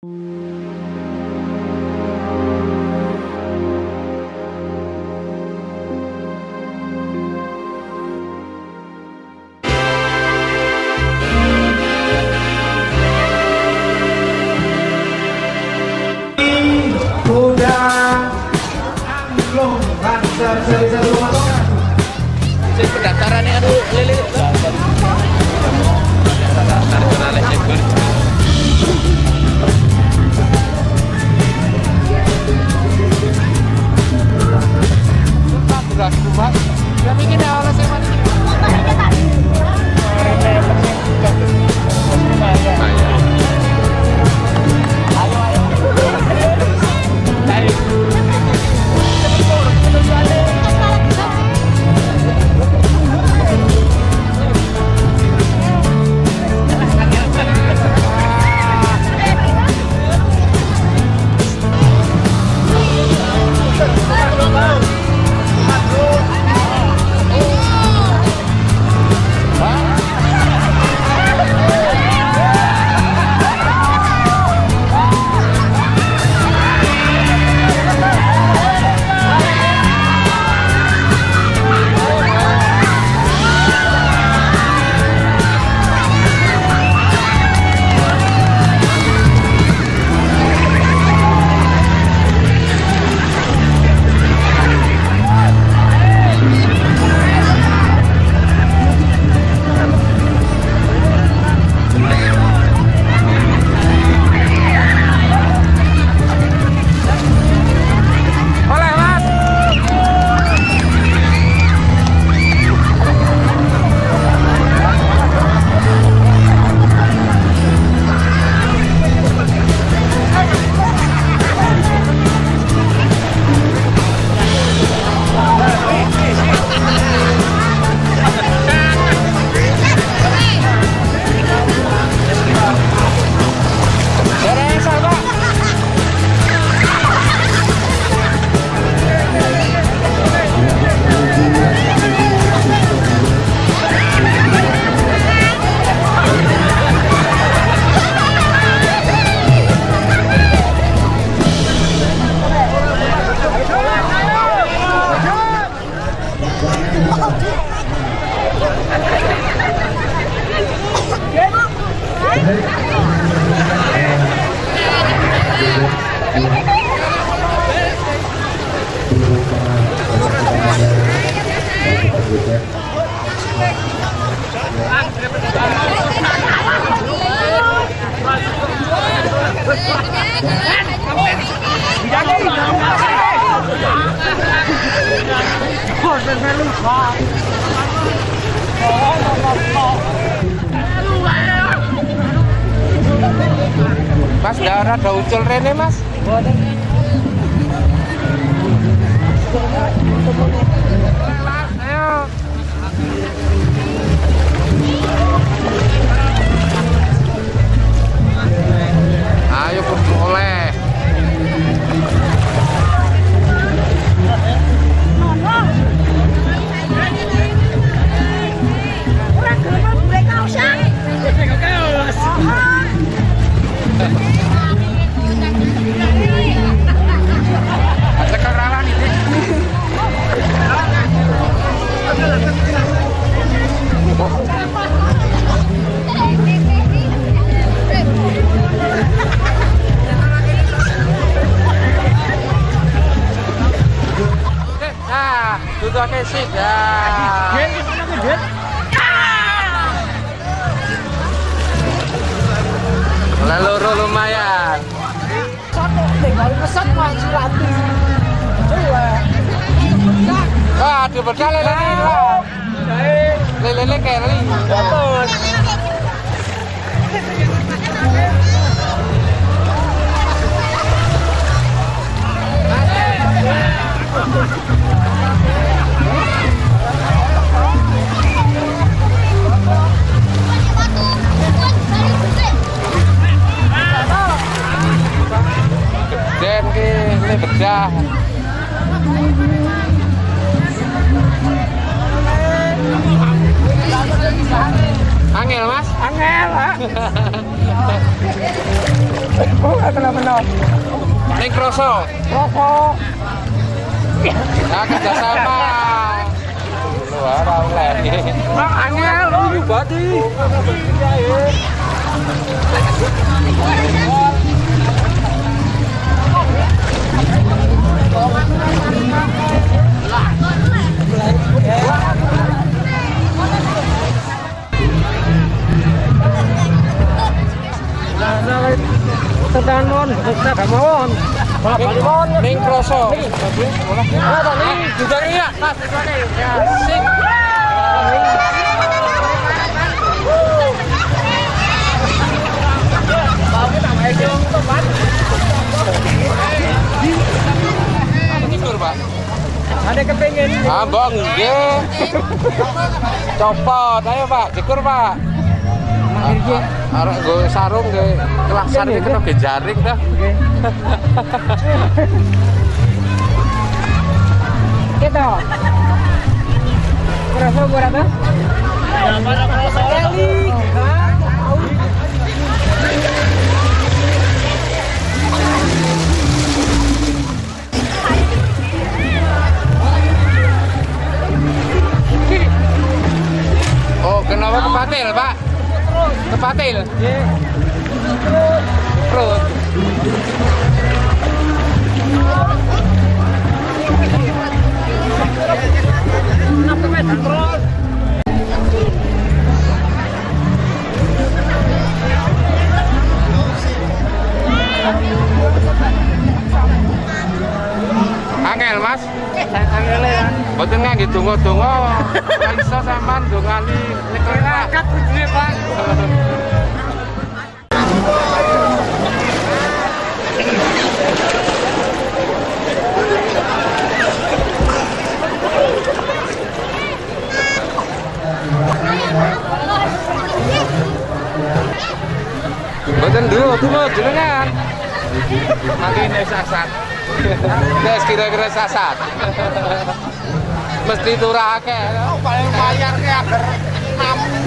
Pendaftarannya aduh lele. Mas, ada ucul rene mas. Ayo. Ayo kudu oleh. Duduk ke sini ya. Lalu lumayan. Wah, ada bekal lele keri. Den ki bedah. Angel mas? Angel. Pak. Oh, kenapa no? Ning kroso. Nah, kerjasama. Lu ora oleh. Bang angel lu badi. Tetanmon, tetanmon. Ning kroso. Nah, tadi juga iya. Mas, ya. Sik. Tikur, Pak. Ada kepengen. Mbok nggih. Copot, ayo Pak, tikur Pak. Arek nggo sarung nggih. Kelasan iki kena jaring dah. Gitu. Berapa berapa? Kali. Oh, kenapa kepatil, Pak? Kepatil? Perut. Angel, Mas. Angel ya. Mboten ngangge donga-donga. Ora iso sampean dongani nyekel Pak. Pak. Mboten dulu jenengan. Nanti ini sasat. Wes kira-kira sasat. Mesti turake. Paling bayar ke agar namun.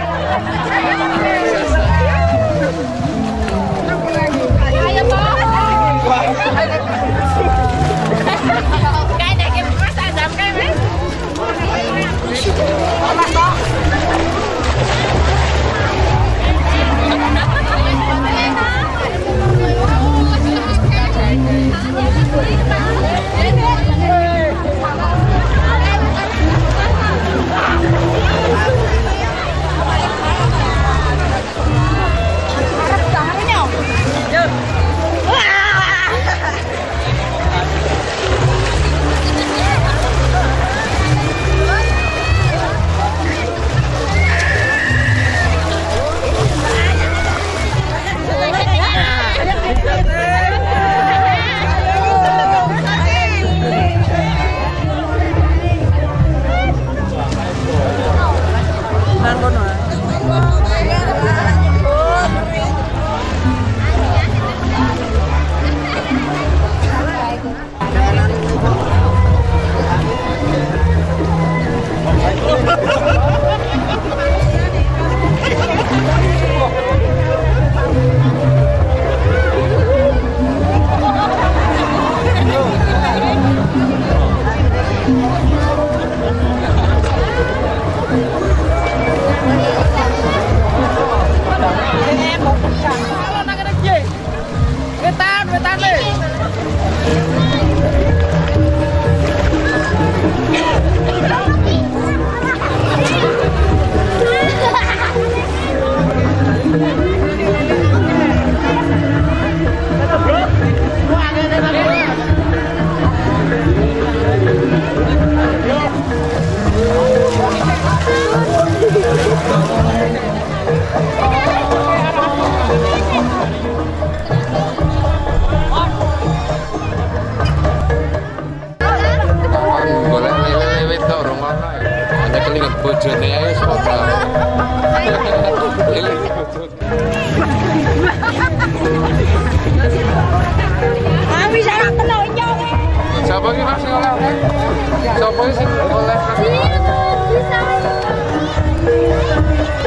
Ayo, Pak. bojone ae semoga. Kami sarang telonyo. Siapa ki Mas sing oleh? Siapa sing oleh?